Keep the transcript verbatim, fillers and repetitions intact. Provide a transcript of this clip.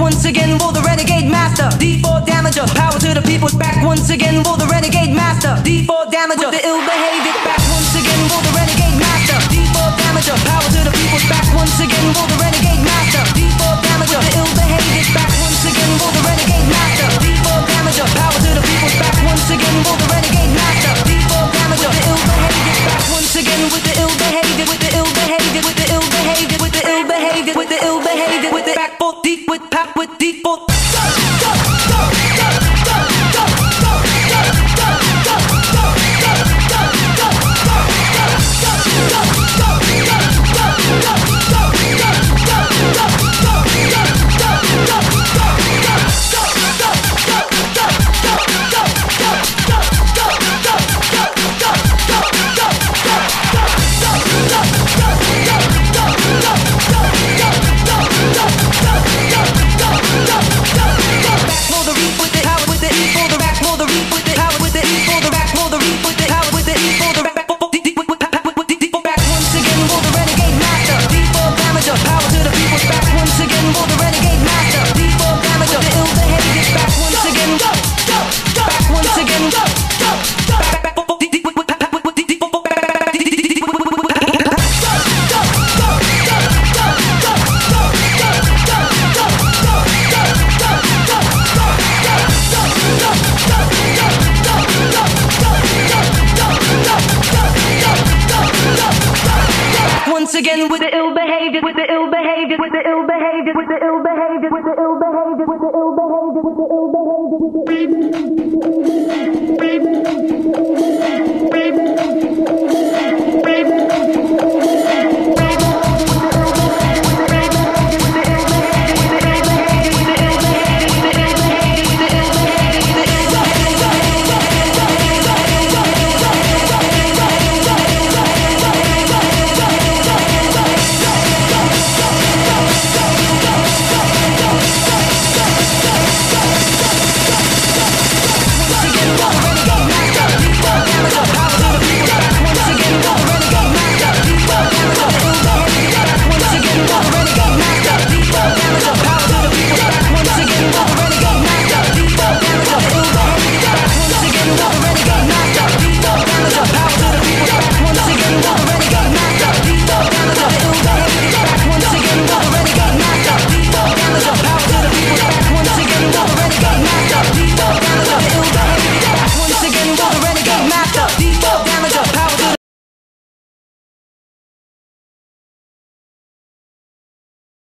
once again for the renegade master. D four damager, power to the people. Back once again for the renegade master. D four damager, with the ill behavior. Back once again for the renegade master. D four damager, power to the people. Back once again for the renegade master. D four damager, with the ill behavior. Back once again for the renegade master. D four damager, power to the people. Back once again for the renegade master. D four damager, with the ill behavior. Back once again with the ill behavior. With the ill behavior. With the ill behavior. With the ill behavior. With the ill behavior. With the back four deep with pop with deep four. Once again with the ill behavior, with the ill behavior, with the ill behavior, with the ill behavior, with the ill behavior, with the ill behavior, with the ill behavior, with the ill behavior, with the ill behavior, with the ill behavior.